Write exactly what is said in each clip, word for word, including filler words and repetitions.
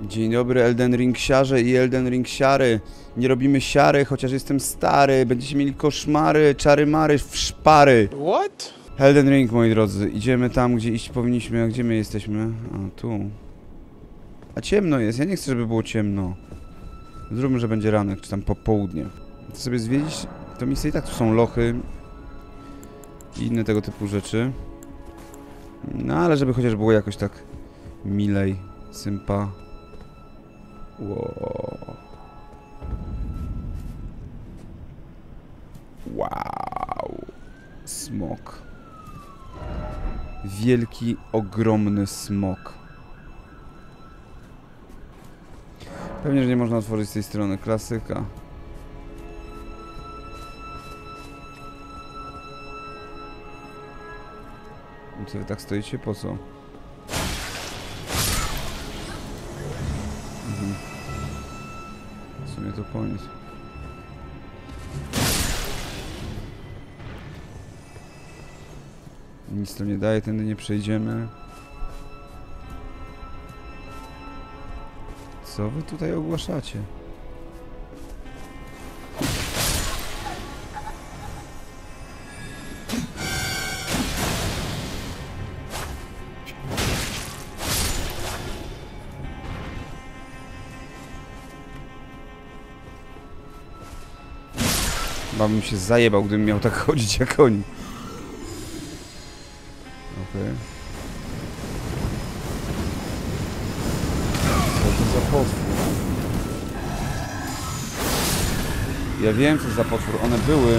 Dzień dobry, Elden Ring siarze i Elden Ring siary. Nie robimy siary, chociaż jestem stary. Będziecie mieli koszmary, czary-mary, w szpary. What? Elden Ring, moi drodzy. Idziemy tam, gdzie iść powinniśmy. A gdzie my jesteśmy? A, tu. A ciemno jest. Ja nie chcę, żeby było ciemno. Zróbmy, że będzie ranek, czy tam popołudnie. Chcę sobie zwiedzić to miejsce i tak tu są lochy. I inne tego typu rzeczy. No, ale żeby chociaż było jakoś tak milej, sympa. Wow. Wow. Smok. Wielki, ogromny smok. Pewnie, że nie można otworzyć z tej strony. Klasyka. Co wy tak stoicie? Po co? Mhm. W sumie to koniec. Nic to nie daje, tędy nie przejdziemy. Co wy tutaj ogłaszacie? Chyba bym się zajebał, gdybym miał tak chodzić jak oni. Okej. Okay. Co to za potwór? Ja wiem, co to za potwór. One były...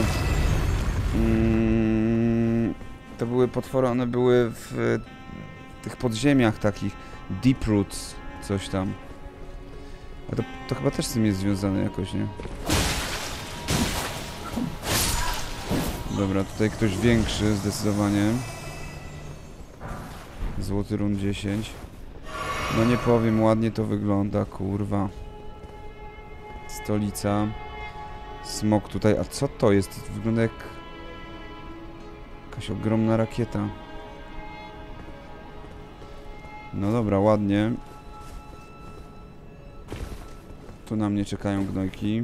Mm, to były potwory, one były w tych podziemiach takich. Deep Roots, coś tam. A to, to chyba też z tym jest związane jakoś, nie? Dobra, tutaj ktoś większy, zdecydowanie. Złoty run dziesięć. No nie powiem, ładnie to wygląda, kurwa. Stolica. Smok tutaj. A co to jest? Wygląda jak... jakaś ogromna rakieta. No dobra, ładnie. Tu na mnie czekają gnojki.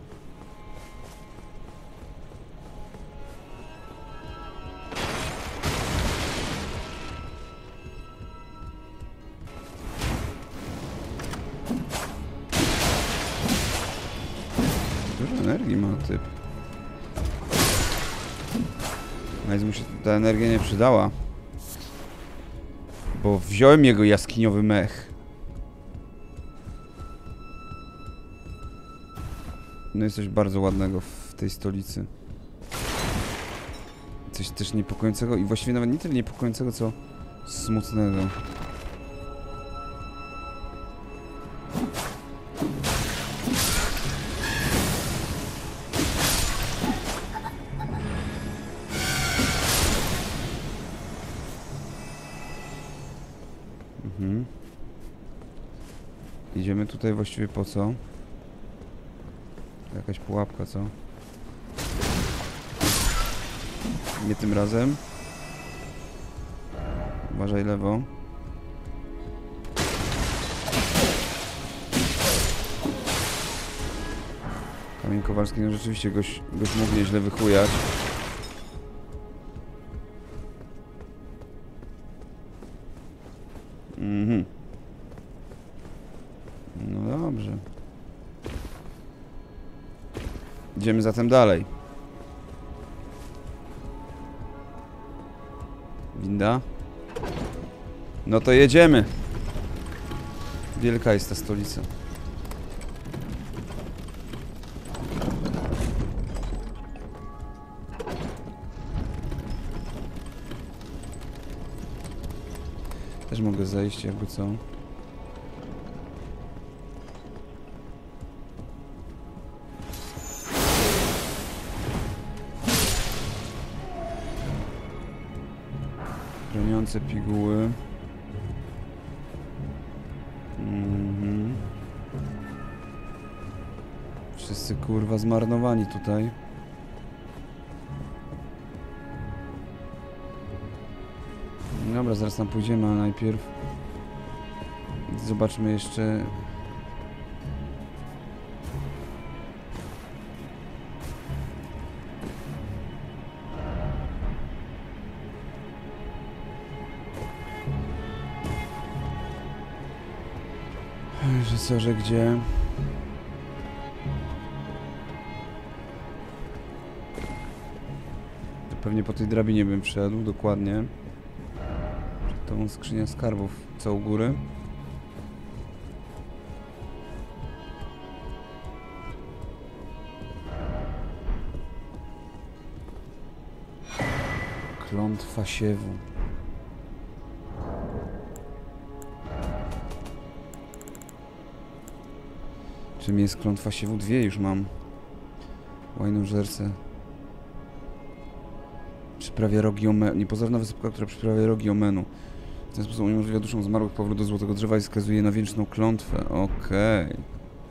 Dużo energii ma typ. Więc mu się ta energia nie przydała. Bo wziąłem jego jaskiniowy mech. No jest coś bardzo ładnego w tej stolicy. Coś też niepokojącego i właściwie nawet nie tyle niepokojącego, co smutnego. Mhm. Idziemy tutaj właściwie po co? Jakaś pułapka, co? Nie tym razem. Uważaj lewo. Kamień Kowalski, no rzeczywiście goś, goś mógł nieźle wychujać. Mhm. No dobrze. Idziemy zatem dalej. Winda. No to jedziemy. Wielka jest ta stolica. Też mogę zejść, jakby co. Chroniące piguły. Mhm. Wszyscy kurwa zmarnowani tutaj. Dobra, zaraz tam pójdziemy, ale najpierw zobaczmy jeszcze Że co, że gdzie? To pewnie po tej drabinie bym wszedł, dokładnie. Przed tą skrzynia skarbów, co u góry. Klątwa siewu. Czym jest klątwa siewu? Dwie już mam. Łajnożerce. Przyprawia rogi omenu. Niepozorna wysypka, która przyprawia rogi omenu. W ten sposób uniemożliwia duszom zmarłych powrót do złotego drzewa i wskazuje na wieczną klątwę. Okej. Okay.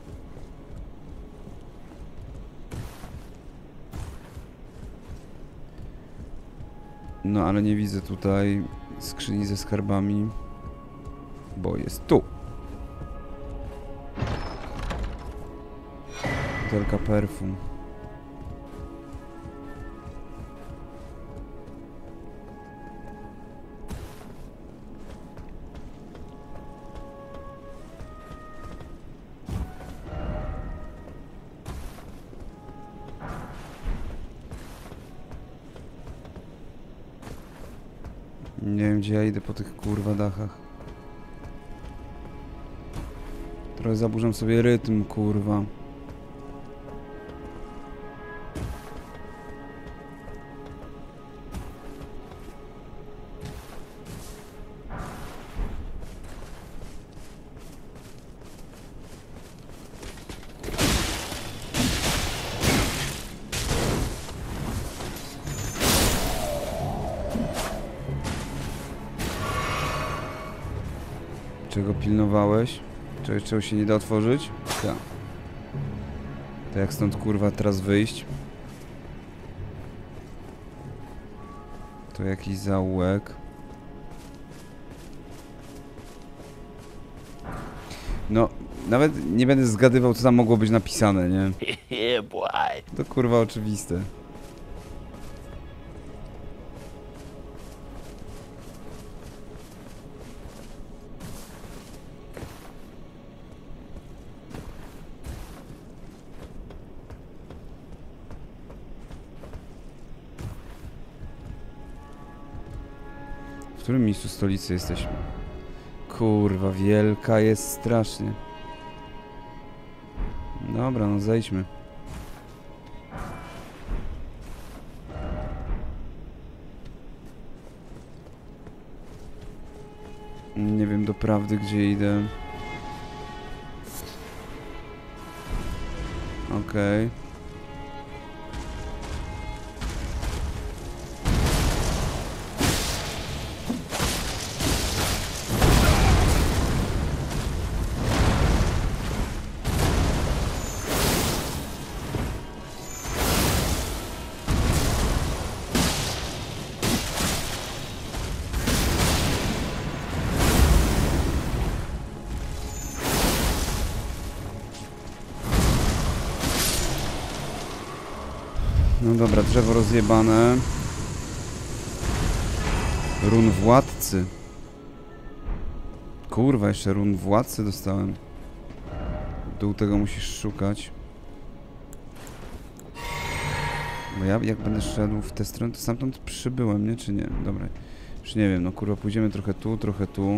No ale nie widzę tutaj skrzyni ze skarbami, bo jest tu. Butelka perfum. Nie wiem, gdzie ja idę po tych kurwa dachach. Trochę zaburzam sobie rytm, kurwa. Czego pilnowałeś? Czego, czego się nie da otworzyć? Tak. To jak stąd kurwa teraz wyjść? To jakiś zaułek. No, nawet nie będę zgadywał, co tam mogło być napisane, nie? To kurwa oczywiste. W którym miejscu stolicy jesteśmy? Kurwa, wielka jest strasznie. Dobra, no zejdźmy. Nie wiem doprawdy, gdzie idę. Okej. Okay. No dobra, drzewo rozjebane. Run władcy. Kurwa, jeszcze run władcy dostałem. Dół tego musisz szukać. Bo ja jak będę szedł w tę stronę, to stamtąd przybyłem, nie? Czy nie? Dobra. Już nie wiem, no kurwa, pójdziemy trochę tu, trochę tu.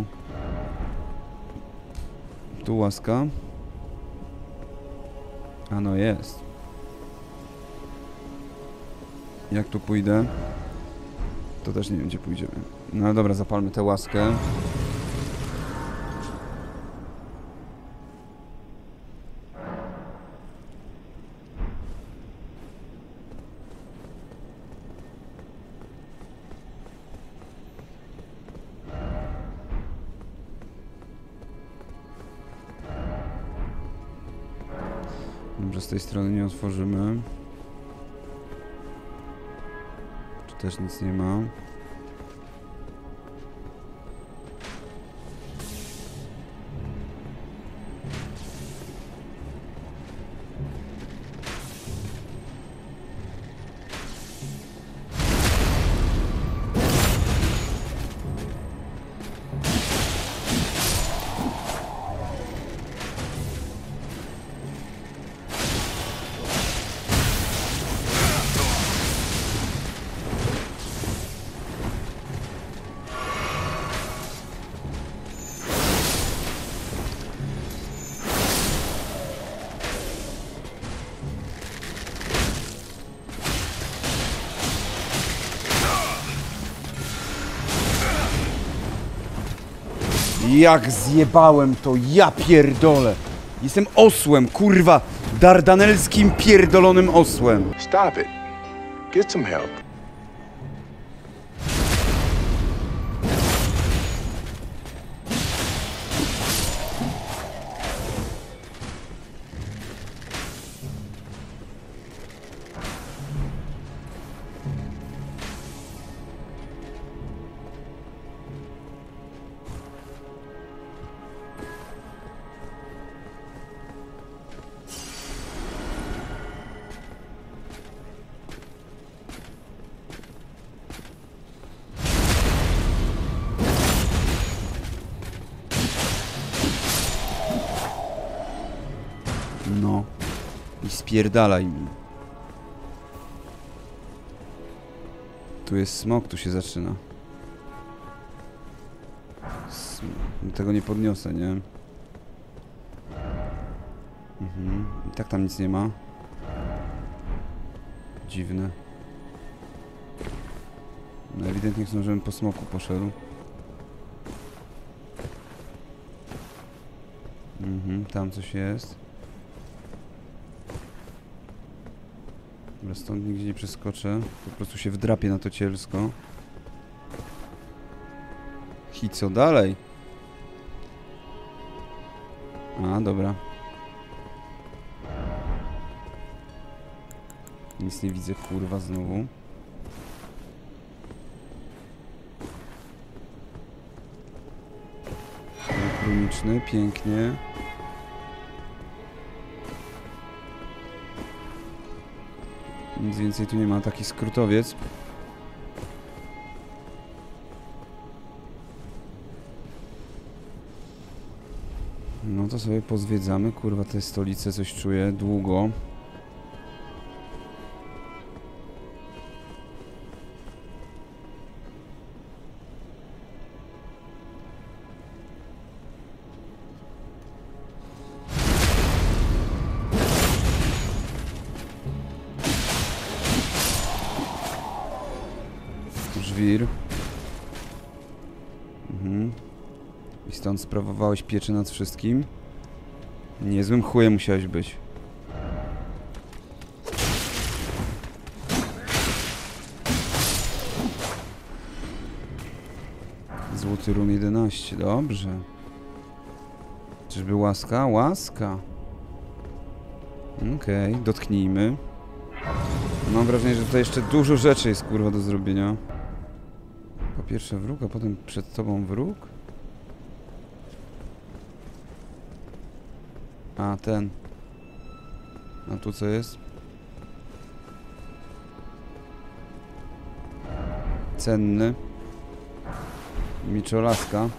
Tu łaska. A no jest. Jak tu pójdę? To też nie wiem, gdzie pójdziemy. No ale dobra, zapalmy tę łaskę. Dobrze, z tej strony nie otworzymy. Też nic nie ma. Jak zjebałem to, ja pierdolę. Jestem osłem, kurwa. Dardanelskim pierdolonym osłem. Stop it. Get some help. No. I spierdalaj mi. Tu jest smok, tu się zaczyna. Sm tego nie podniosę, nie? Mhm. I tak tam nic nie ma. Dziwne. No ewidentnie chcą, żebym po smoku poszedł. Mhm, tam coś jest. Dobra, stąd nigdzie nie przeskoczę. Po prostu się wdrapię na to cielsko. I co dalej? A, dobra. Nic nie widzę, kurwa, znowu. Kroniczny, pięknie. Nic więcej tu nie ma, taki skrótowiec. No to sobie pozwiedzamy, kurwa, te stolice, coś czuję, długo. Żwir. Mhm. I stąd sprawowałeś pieczę nad wszystkim. Niezłym chujem musiałeś być. Złoty run jedenaście, dobrze. Czyżby łaska? Łaska. Okej, okay, dotknijmy. Mam wrażenie, że tutaj jeszcze dużo rzeczy jest, kurwa, do zrobienia. Po pierwsze wróg, a potem przed tobą wróg? A, ten. A tu co jest? Cenny. Miczolaska.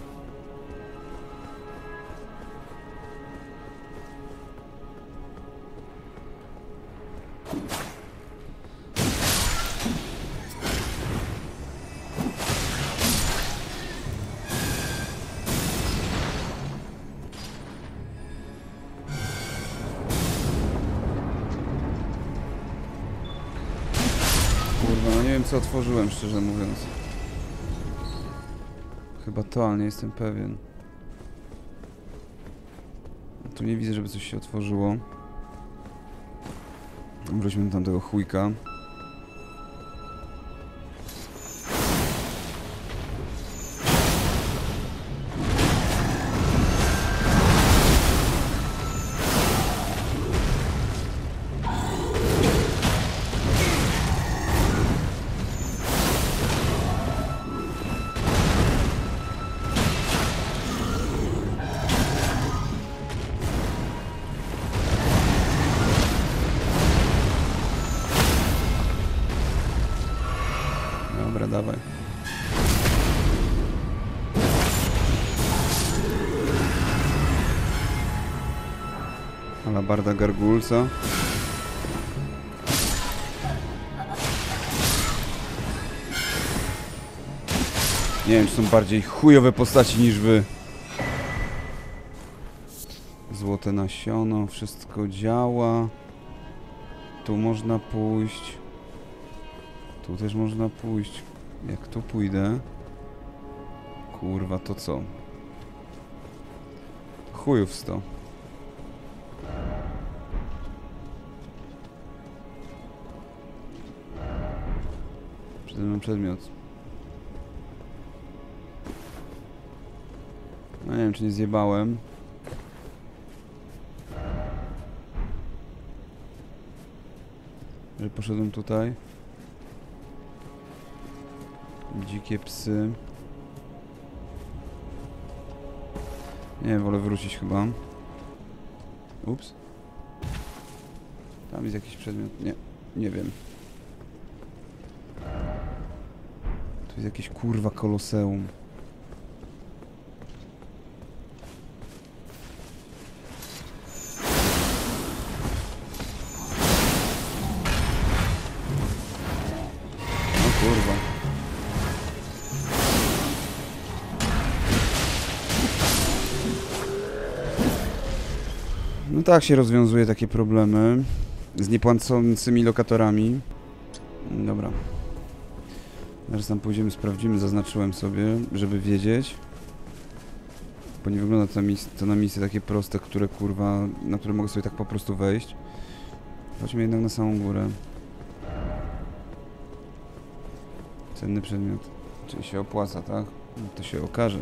Kurwa, no nie wiem co otworzyłem, szczerze mówiąc. Chyba to, ale nie jestem pewien. Tu nie widzę, żeby coś się otworzyło. Wróćmy do tamtego chujka. Dobra, dawaj. Alabarda Gargulca. Nie wiem, czy są bardziej chujowe postaci niż wy. Złote nasiono, wszystko działa. Tu można pójść. Tu też można pójść. Jak tu pójdę? Kurwa, to co? Chujów sto. Przede mną przedmiot. No nie wiem, czy nie zjebałem. Że poszedłem tutaj. Dzikie psy. Nie, wolę wrócić chyba. Ups. Tam jest jakiś przedmiot. Nie, nie wiem. Tu jest jakieś kurwa koloseum. No kurwa. No tak się rozwiązuje takie problemy z niepłacącymi lokatorami. Dobra. Zaraz tam pójdziemy, sprawdzimy, zaznaczyłem sobie, żeby wiedzieć. Bo nie wygląda to, mis to na misje takie proste, które kurwa, na które mogę sobie tak po prostu wejść. Chodźmy jednak na samą górę. Cenny przedmiot. Czyli się opłaca, tak? No to się okaże.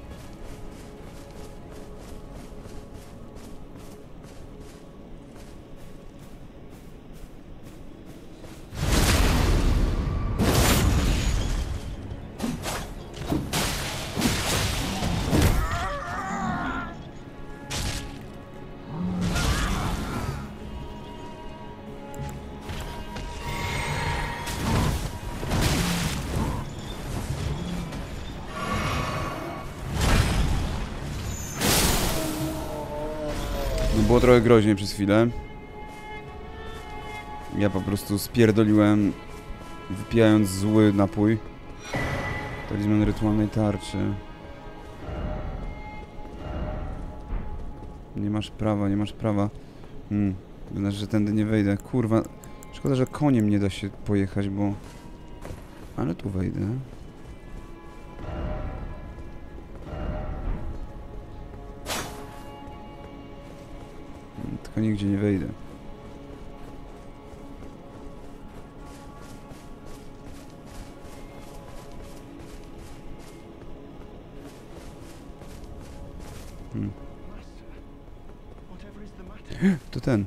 Było trochę groźnie przez chwilę. Ja po prostu spierdoliłem, wypijając zły napój. Talizman rytualnej tarczy. Nie masz prawa, nie masz prawa. Hmm, znaczy, że tędy nie wejdę. Kurwa, szkoda, że koniem nie da się pojechać, bo... Ale tu wejdę. Tylko nigdzie nie wejdę. Hmm. To ten.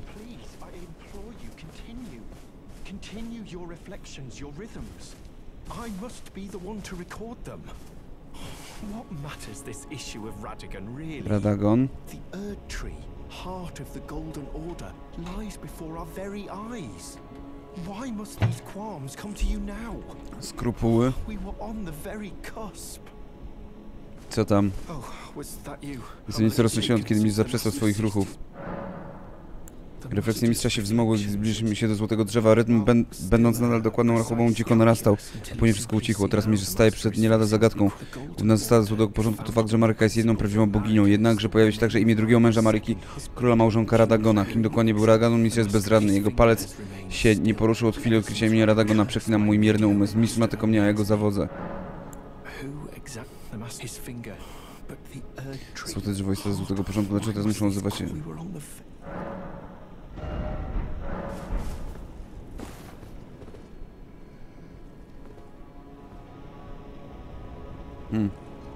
Continue your reflections, your rhythms. I must be the one to record them. What matters this issue of Radagon really? Radagon. The Erd Tree, heart of the Golden Order, lies before our very eyes. Why must these qualms come to you now? Skrupuły. We were on the very cusp. Co tam? Oh, was that you? Jestem nieco roztrzęsiony, kiedy mistrz zaprzestał swoich ruchów. Refleksje mistrza się wzmogły, gdy zbliżyliśmy się do złotego drzewa. Rytm, ben, będąc nadal dokładną rachubą, dziko narastał. Później wszystko ucichło. Teraz mistrz staje przed nie lada zagadką. Główna zasada złotego porządku to fakt, że Maryka jest jedną prawdziwą boginią. Jednakże pojawia się także imię drugiego męża Maryki, króla małżonka Radagona. Kim dokładnie był Radagon, mistrz jest bezradny. Jego palec się nie poruszył od chwili odkrycia imienia Radagona. Przeklinam mój mierny umysł. Mistrz ma tylko mnie, a ja go zawodzę. Złote drzewo jest to złotego porządku. Dlaczego teraz muszą nazywać się... Hmm.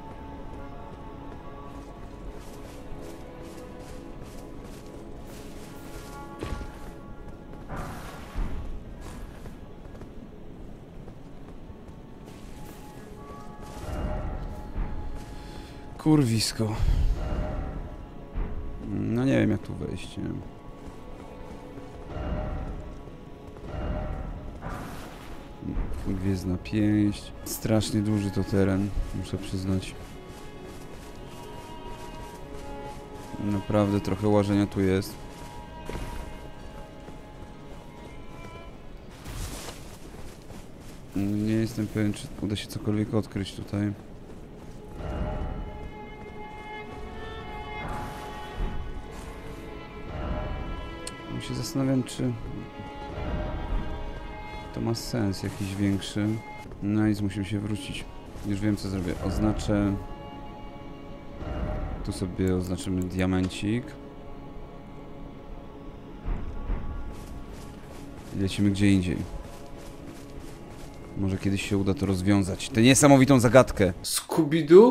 Kurwisko. No nie wiem, jak tu wejść, nie wiem. Gwiezdna pięść. Strasznie duży to teren, muszę przyznać. Naprawdę trochę łażenia tu jest. Nie jestem pewien, czy uda się cokolwiek odkryć tutaj. Ja się zastanawiam, czy to ma sens jakiś większy. No nic, musimy się wrócić. Już wiem, co zrobię. Oznaczę Tu sobie oznaczymy diamencik. I lecimy gdzie indziej. Może kiedyś się uda to rozwiązać. Tę niesamowitą zagadkę. Scooby-Doo?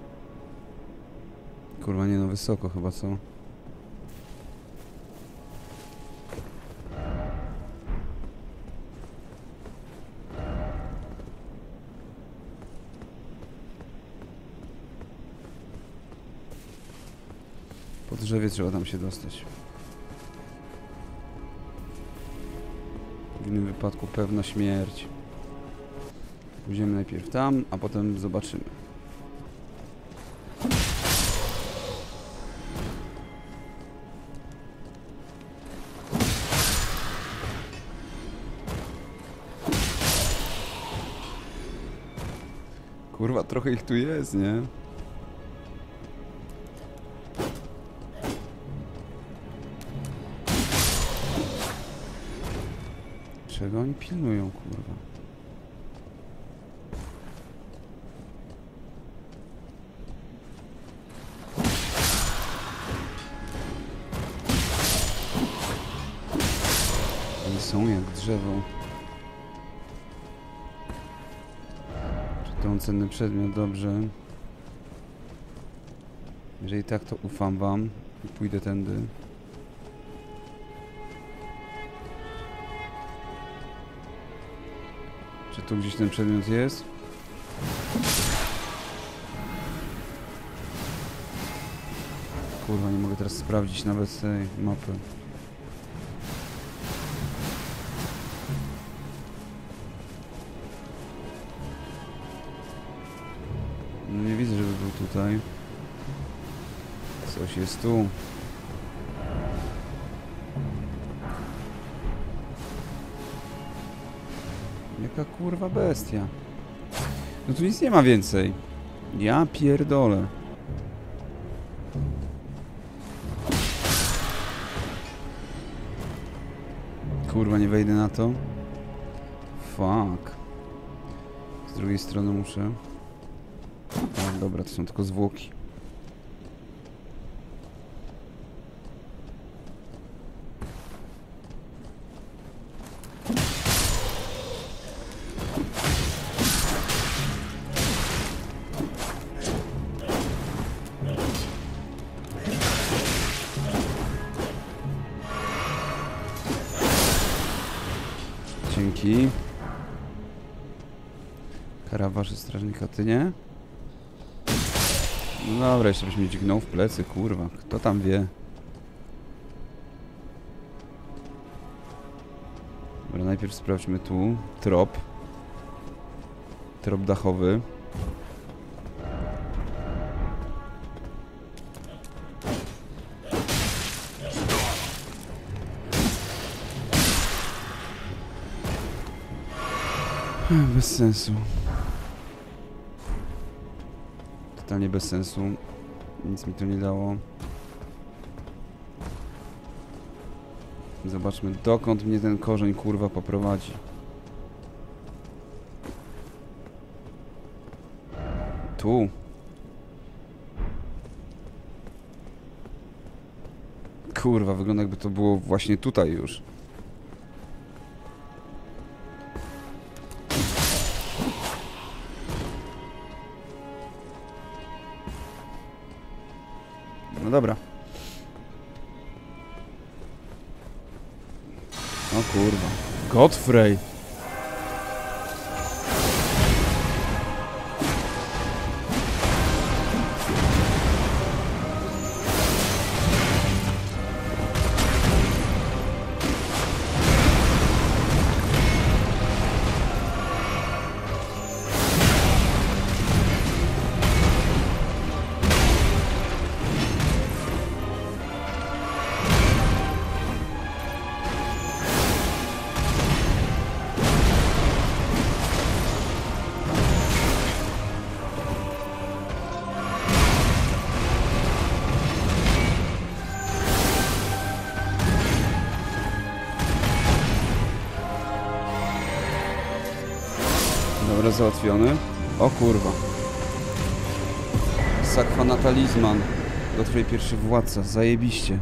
Kurwa, nie no, wysoko chyba, co? Po drzewie trzeba tam się dostać. W innym wypadku pewna śmierć. Pójdziemy najpierw tam, a potem zobaczymy. Kurwa, trochę ich tu jest, nie? Czego oni pilnują, kurwa? Oni są jak drzewo. Czy to on cenny przedmiot? Dobrze. Jeżeli tak, to ufam wam i pójdę tędy. Czy tu gdzieś ten przedmiot jest? Kurwa, nie mogę teraz sprawdzić nawet tej mapy. No nie widzę, żeby był tutaj. Coś jest tu. Jaka kurwa bestia. No tu nic nie ma więcej. Ja pierdolę. Kurwa, nie wejdę na to. Fuck. Z drugiej strony muszę... A, dobra, to są tylko zwłoki. Dzięki. Karawaszy strażnika, ty nie? No dobra, jeszcze byś mnie dźgnął w plecy, kurwa. Kto tam wie? Dobra, najpierw sprawdźmy tu. Trop. Trop dachowy. Bez sensu. Totalnie bez sensu. Nic mi to nie dało. Zobaczmy, dokąd mnie ten korzeń kurwa poprowadzi. Tu. Kurwa, wygląda jakby to było właśnie tutaj już. No dobra. O kurwa. Godfrey. Dobra, załatwiony. O kurwa. Sakwa na talizman. Godfrey pierwszy władca, zajebiście.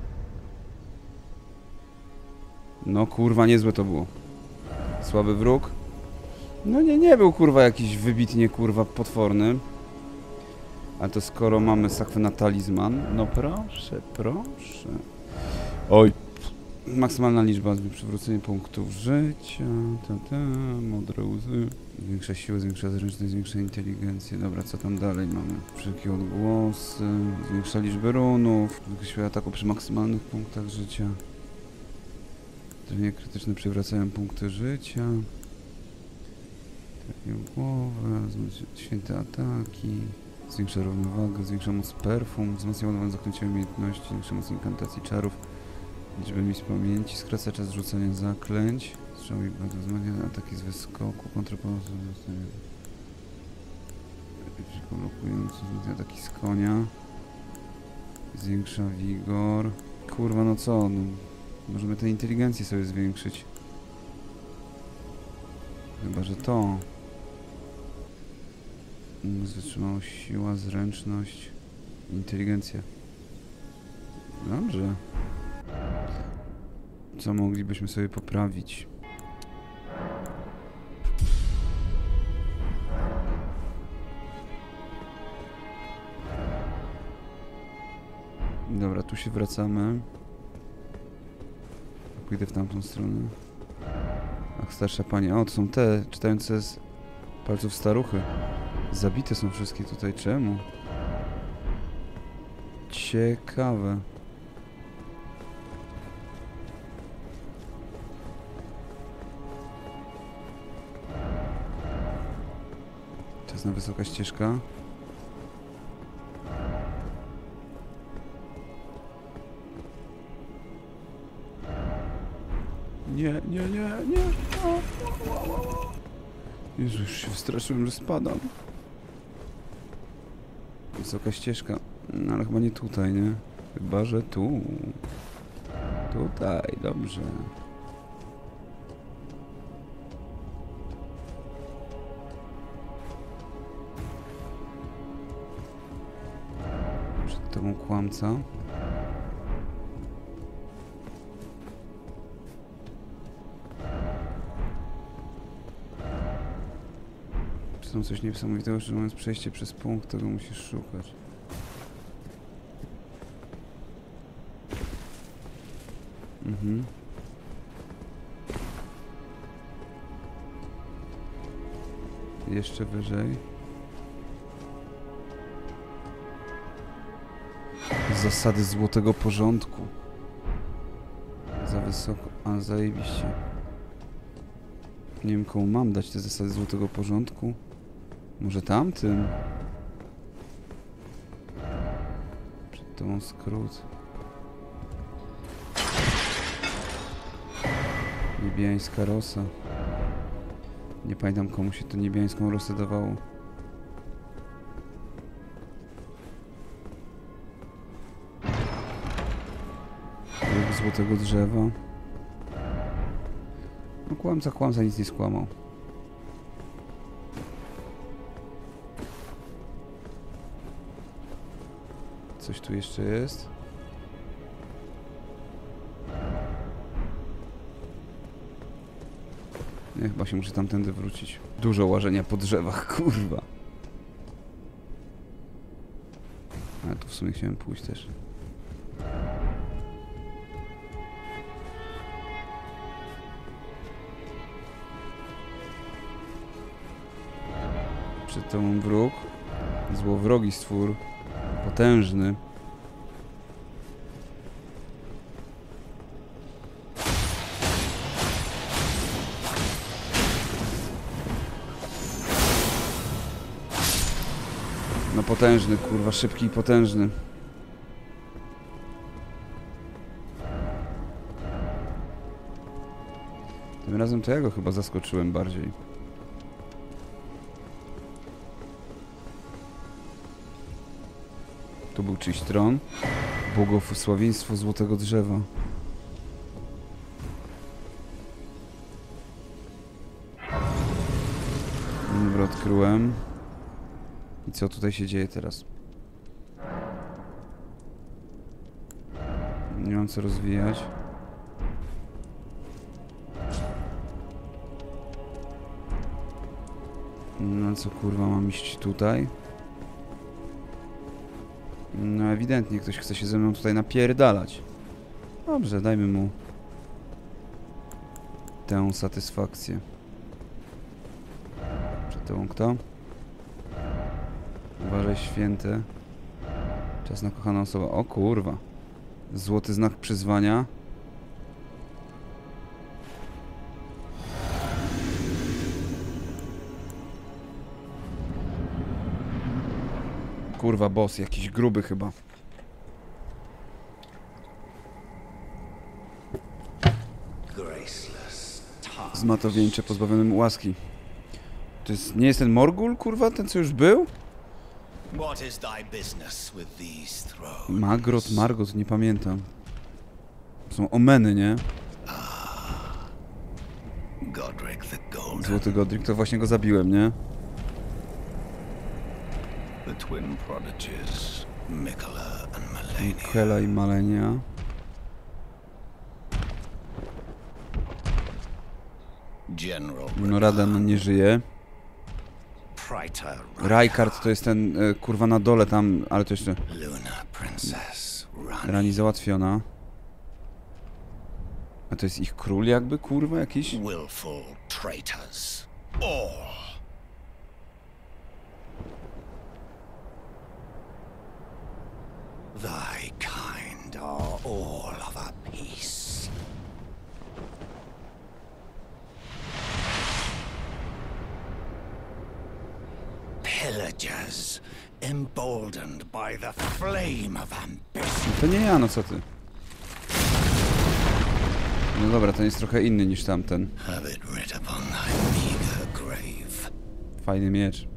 No kurwa, niezłe to było. Słaby wróg. No nie, nie był kurwa jakiś wybitnie kurwa potworny. Ale to skoro mamy sakwę na talizman, no proszę, proszę. Oj. Maksymalna liczba, przywrócenie punktów życia, ta, ta, modre łzy. Zwiększa siłę, zwiększa zręczność, zwiększa inteligencję. Dobra, co tam dalej mamy? Wszelkie odgłosy, zwiększa liczbę runów, siłę ataku przy maksymalnych punktach życia. Trafienia krytyczne przywracają punkty życia. Trafię głowę, święte ataki. Zwiększa równowagę, zwiększa moc perfum, wzmacnia ładowanie zaklęcia umiejętności, zwiększa moc inkantacji czarów. Liczbę miejsc pamięci, skraca czas rzucania zaklęć. Strzał i bardzo wzmacnia ataki z wyskoku, kontrapolosu, blokujący, wzmacnia ataki z konia. Zwiększa wigor. Kurwa, no co? No, możemy tę inteligencję sobie zwiększyć. Chyba, że to. Wytrzymałość, siła, zręczność, inteligencja. Dobrze. Co moglibyśmy sobie poprawić? Dobra, tu się wracamy. Pójdę w tamtą stronę. Ach, starsza pani. O, to są te czytające z palców staruchy. Zabite są wszystkie tutaj. Czemu? Ciekawe. Czas na wysoka ścieżka. Nie, nie, nie, nie. Jezu, już się wystraszyłem, że spadam. Wysoka ścieżka. No ale chyba nie tutaj, nie? Chyba, że tu. Tutaj, dobrze. Przed tobą kłamca. Czy tam coś niesamowitego, że mówiąc przejście przez punkt, tego musisz szukać. Mhm. Jeszcze wyżej. Zasady złotego porządku. Za wysoko. A, zajebiście. Nie wiem, komu mam dać te zasady złotego porządku. Może tamtym? Przed tobą skrót. Niebiańska rosa. Nie pamiętam, komu się to niebiańską rosę dawało. Róg złotego drzewa. No kłamca, kłamca nic nie skłamał. Coś tu jeszcze jest? Nie, chyba się muszę tamtędy wrócić. Dużo łażenia po drzewach, kurwa. Ale tu w sumie chciałem pójść też. Przed tobą wróg. Złowrogi stwór. Potężny. No potężny, kurwa, szybki i potężny. Tym razem to ja go chyba zaskoczyłem bardziej. Tu był czyjś tron. Błogosławieństwo złotego drzewa. Dobra, odkryłem. I co tutaj się dzieje teraz? Nie mam co rozwijać. No co kurwa, mam iść tutaj? No ewidentnie ktoś chce się ze mną tutaj napierdalać. Dobrze, dajmy mu tę satysfakcję. Przed tobą kto? Uważaj, święte. Czas na kochaną osobę. O kurwa. Złoty znak przyzwania. Kurwa, boss, jakiś gruby chyba. Zmatowieńcze pozbawionym łaski. To jest, nie jest ten Morgul, kurwa? Ten, co już był? Magrot, Margot, nie pamiętam. Są omeny, nie? Złoty Godric, to właśnie go zabiłem, nie? Michaela i Malenia. No Radan nie żyje. Rykard to jest ten y, kurwa na dole tam, ale to jeszcze Rani załatwiona. A to jest ich król jakby, kurwa, jakiś? Willful traitors. All. Thy kind are all of a piece. Pillagers, emboldened by the flame of ambition. To nie ja, no co ty? No dobra, ten jest trochę inny niż tamten. Have it writ upon thy meager grave. Fajny miecz.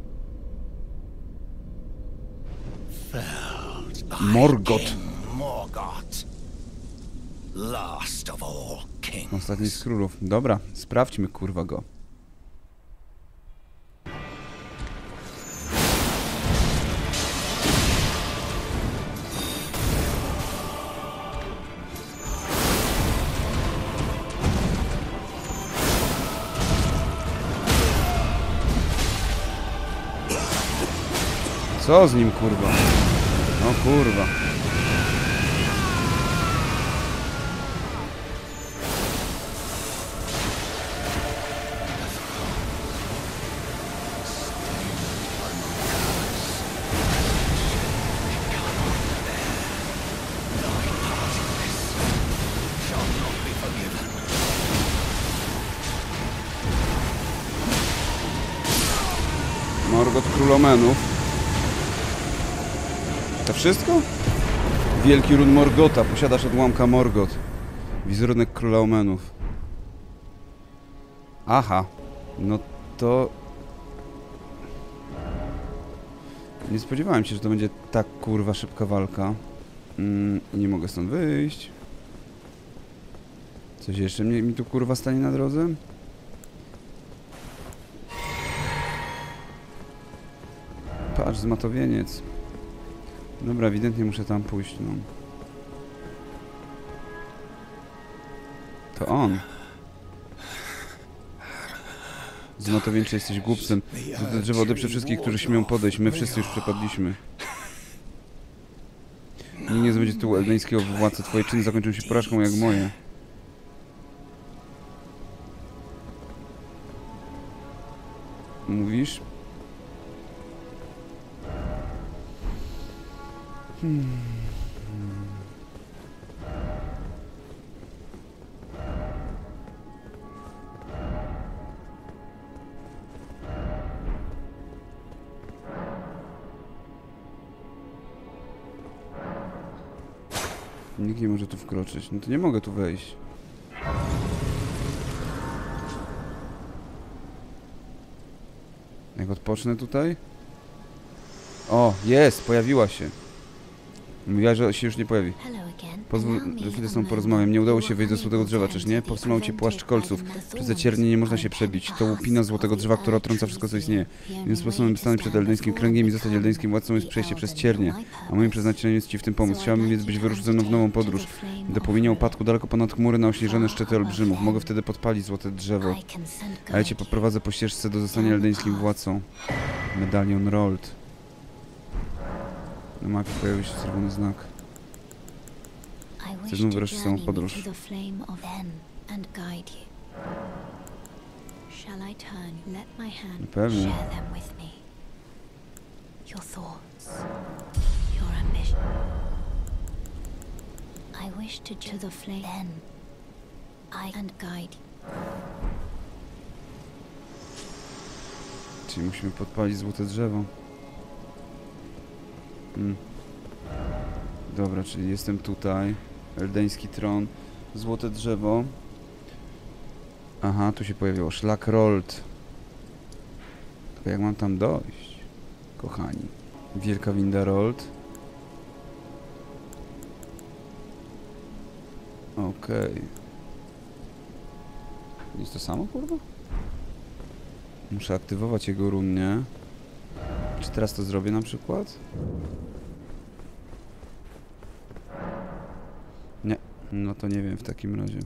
Felled by Morgoth. King Morgoth, last of all kings. Ostatni z królów. Dobra, sprawdźmy kurwa go. Co z nim, kurwa? O kurwa. Morgoth Królomenów. To wszystko? Wielki run Morgota. Posiadasz odłamka Morgoth. Wizerunek Króla Omenów. Aha. No to... Nie spodziewałem się, że to będzie tak kurwa szybka walka. Mm, nie mogę stąd wyjść. Coś jeszcze mnie, mi tu kurwa stanie na drodze? Patrz, zmatowieniec. Dobra, ewidentnie muszę tam pójść, no. To on. Zmatowieńczy, jesteś głupcem. To drzewo odeprze wszystkich, którzy śmieją podejść. My wszyscy już przepadliśmy. Nikt nie zdobędzie tytułu eldańskiego władcy. Twoje czyny zakończą się porażką jak moje. Mówisz? Hmm. Nikt nie może tu wkroczyć. No to nie mogę tu wejść. Jak odpocznę tutaj? O, jest! Pojawiła się. Mówiła, że się już nie pojawi. Pozwól, że chwilę z tobą porozmawiam. Nie udało się wejść do złotego drzewa, czyż nie? Powstrzymał cię płaszcz kolców. Przez zaciernie nie można się przebić. To łupina złotego drzewa, która otrąca wszystko, co istnieje. Jednym sposobem, by stanąć przed eldeńskim kręgiem i zostać eldeńskim władcą, jest przejście przez ciernie. A moim przeznaczeniem jest ci w tym pomóc. Chciałabym więc, byś wyruszył ze mną w nową podróż. Do płomienia upadku daleko ponad chmury na ośnieżone szczyty olbrzymów. Mogę wtedy podpalić złote drzewo. A ja cię poprowadzę po ścieżce do zostania eldeńskim władcą. Medalion Rold. Na mapie pojawił się czerwony znak. Chcę znów wyruszyć samą podróż. No pewnie. Czyli musimy podpalić złote drzewo. Hmm. Dobra, czyli jestem tutaj. Eldeński tron. Złote drzewo. Aha, tu się pojawiło. Szlak Rold. Tylko jak mam tam dojść? Kochani. Wielka winda Rold. Okej. Okay. Jest to samo, kurwa? Muszę aktywować jego runnie. Czy teraz to zrobię na przykład? Nie. No to nie wiem w takim razie.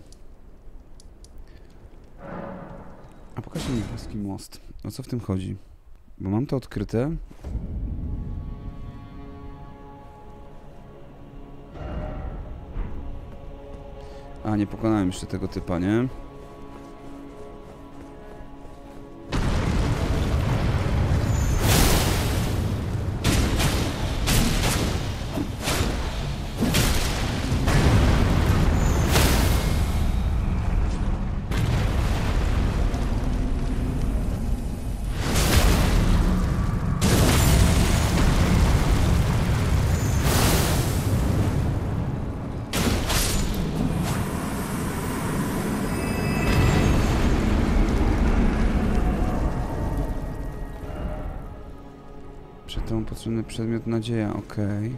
A pokaż mi niebieski most. O co w tym chodzi? Bo mam to odkryte. A, nie pokonałem jeszcze tego typa, nie? Przed tobą potrzebny przedmiot nadzieja, okej.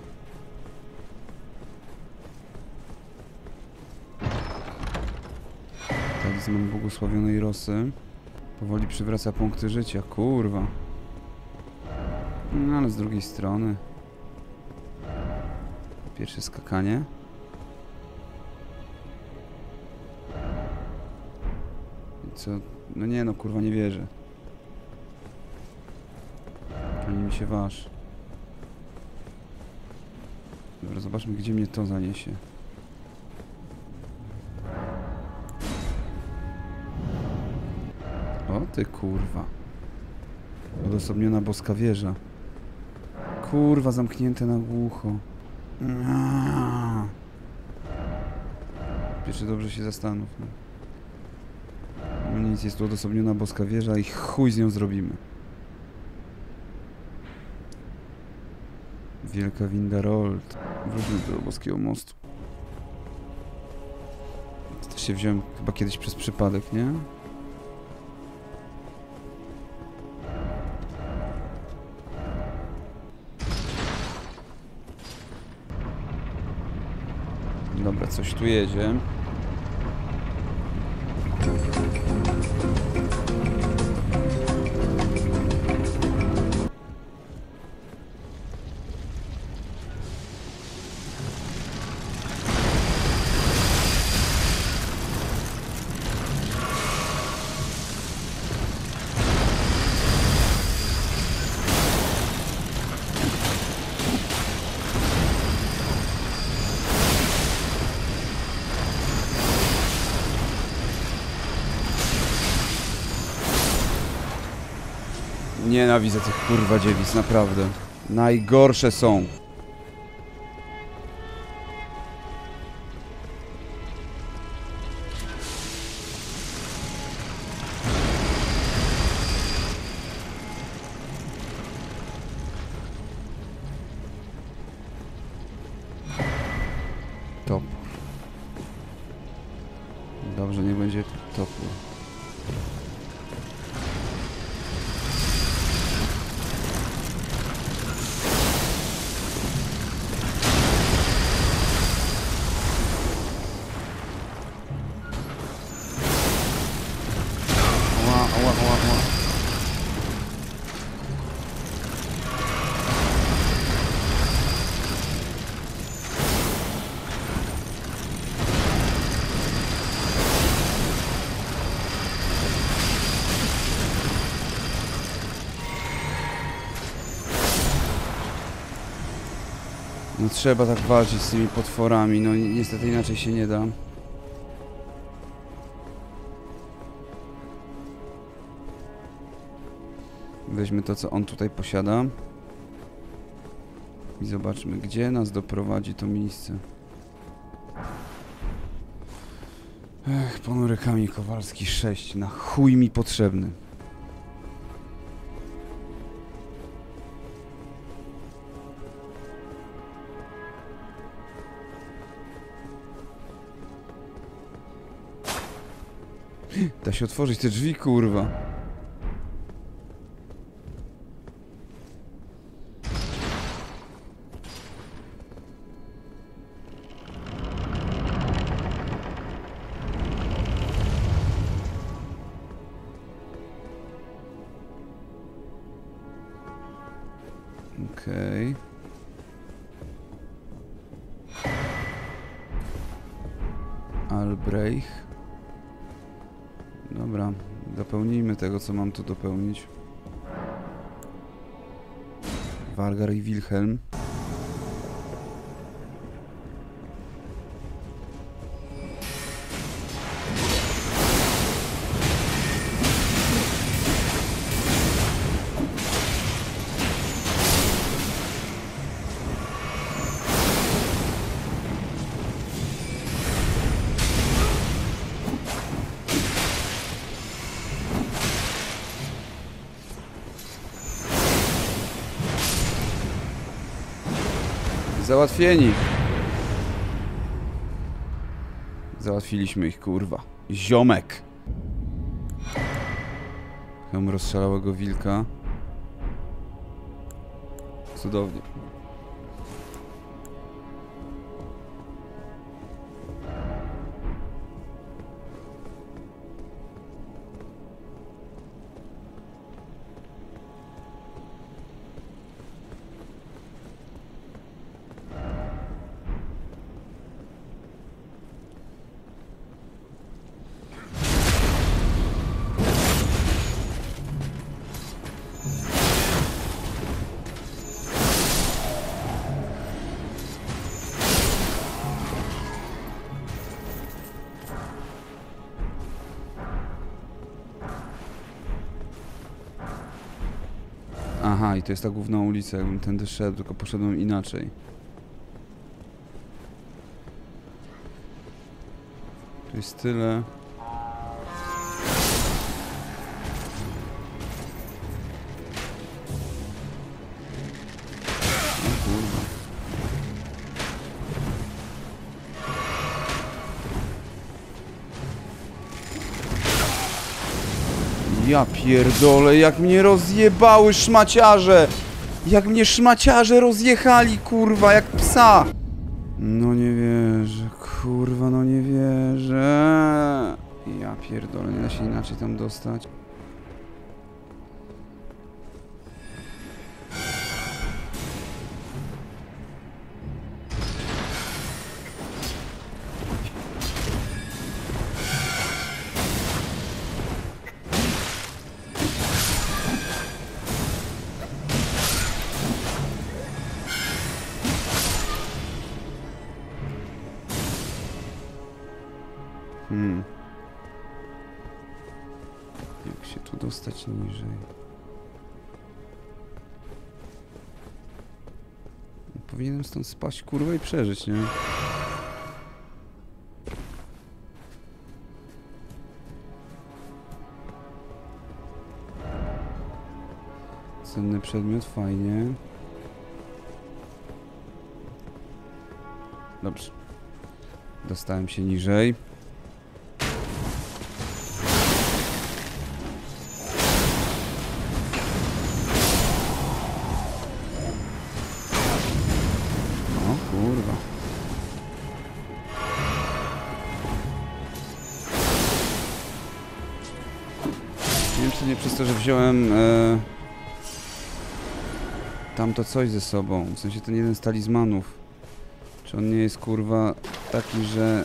Talizman błogosławionej Rosy. Powoli przywraca punkty życia, kurwa. No ale z drugiej strony. Pierwsze skakanie. I co? No nie no, kurwa, nie wierzę. Ani mi się waż. Dobra, zobaczmy, gdzie mnie to zaniesie. O ty kurwa. Odosobniona boska wieża. Kurwa, zamknięte na głucho. Pierwszy dobrze się zastanów. No. No nic, jest tu odosobniona boska wieża i chuj z nią zrobimy. Wielka winda Rold. Wróćmy do boskiego mostu. To też się wziąłem chyba kiedyś przez przypadek, nie? Dobra, coś tu jedzie. Nienawidzę tych kurwa dziewic, naprawdę. Najgorsze są. Topór. Dobrze, nie będzie topór. No trzeba tak walczyć z tymi potworami, no ni niestety inaczej się nie da. Weźmy to, co on tutaj posiada. I zobaczmy, gdzie nas doprowadzi to miejsce. Ech, ponury kamień kowalski sześć. Na chuj mi potrzebny. Da się otworzyć te drzwi, kurwa. Okej. Albrecht. Dobra, dopełnijmy tego, co mam tu dopełnić. Wargar i Wilhelm. Załatwieni. Załatwiliśmy ich, kurwa. Ziomek. Hełm rozszalałego wilka. Cudownie. Aha, i to jest ta główna ulica, jakbym tędy szedł, tylko poszedłem inaczej. Tu jest tyle. O kurwa. Ja pierdolę, jak mnie rozjebały szmaciarze! Jak mnie szmaciarze rozjechali, kurwa, jak psa! No nie wierzę, kurwa, no nie wierzę. Ja pierdolę, nie da się inaczej tam dostać. Hmm. Jak się tu dostać niżej? Powinienem stąd spaść, kurwa, i przeżyć, nie? Cenny przedmiot, fajnie. Dobrze. Dostałem się niżej. O kurwa. Nie wiem, czy nie przez to, że wziąłem e, tamto coś ze sobą. W sensie ten jeden z talizmanów. Czy on nie jest, kurwa, taki, że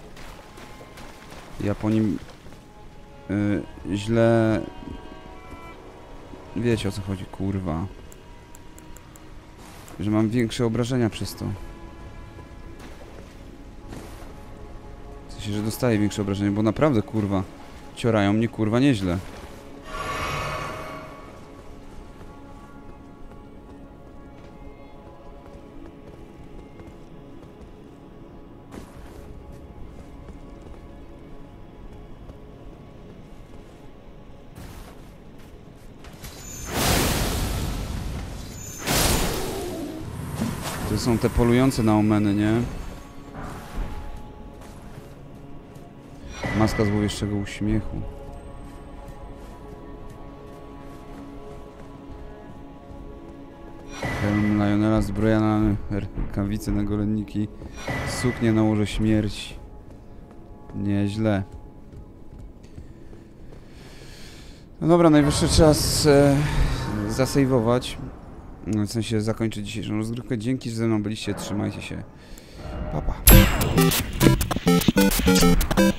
ja po nim y, źle... Wiecie, o co chodzi, kurwa. że mam większe obrażenia przez to. W sensie, że dostaję większe obrażenia, bo naprawdę, kurwa, ciorają mnie, kurwa, nieźle. To są te polujące na omeny, nie? Maska złowieszczego uśmiechu. Hełm Lionela, zbroja na rękawice, na golenniki, suknię na łoże śmierci. Nieźle. No dobra, najwyższy czas e, zasejwować. W sensie zakończyć dzisiejszą rozgrywkę. Dzięki, że ze mną byliście. Trzymajcie się. Pa, pa.